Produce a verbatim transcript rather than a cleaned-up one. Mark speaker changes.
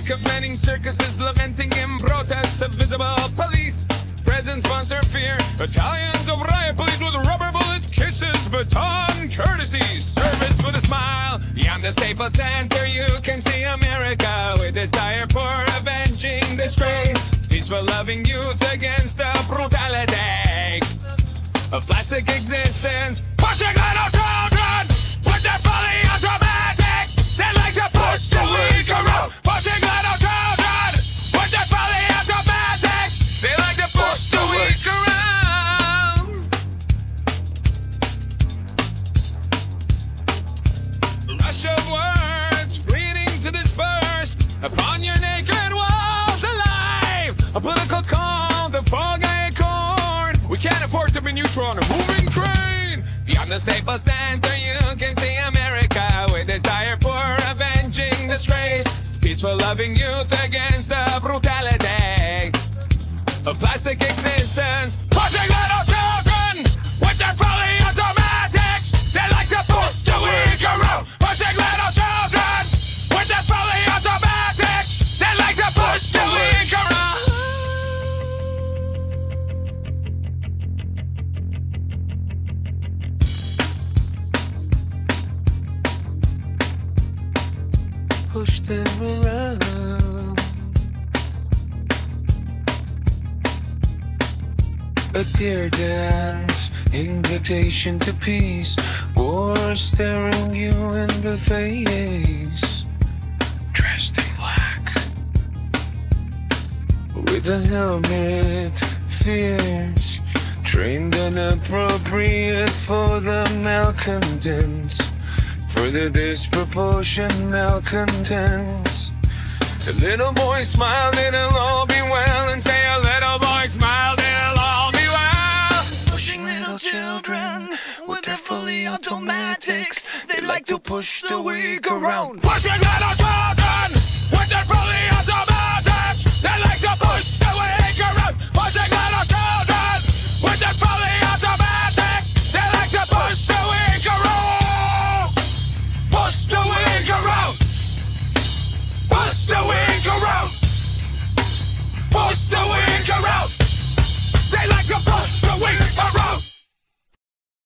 Speaker 1: Public of many circuses lamenting in protest of visible police. Presence sponsor fear. Battalions of riot police with rubber bullet kisses. Baton courtesy. Service with a smile. Beyond the Staples Center you can see America with its dire poor avenging disgrace. Peaceful loving youth against the brutality of plastic existence. Pushing little children with their fully automatics. They like to push the weak around. Pushing little children with their fully automatics. They like to push the weak around. Rush of words pleading to disperse upon your naked walls alive. A political call, the fog I accord. We can't afford to be neutral on a moving train. Beyond the Staples Center you can see America with its dire poor avenging disgrace. Peaceful loving youth against the brutality of plastic existence. Pushing little children with their fully automatics. They like to push the weak around. Pushing little children with their fully automatics. They like to push the weak around. Push them around. A tear dance, invitation to peace. War staring you in the face. Dressed in black, with a helmet, fierce. Trained and appropriate for the malcontents. For the disproportionate malcontents. The little boy smiled, it'll all be well. And say a little boy smiled, it'll all be well. Pushing little children with their fully automatics. They like to push the weak around. Pushing little children with their fully automatics. They like to push the weak around. Pushing little children with their fully automatics.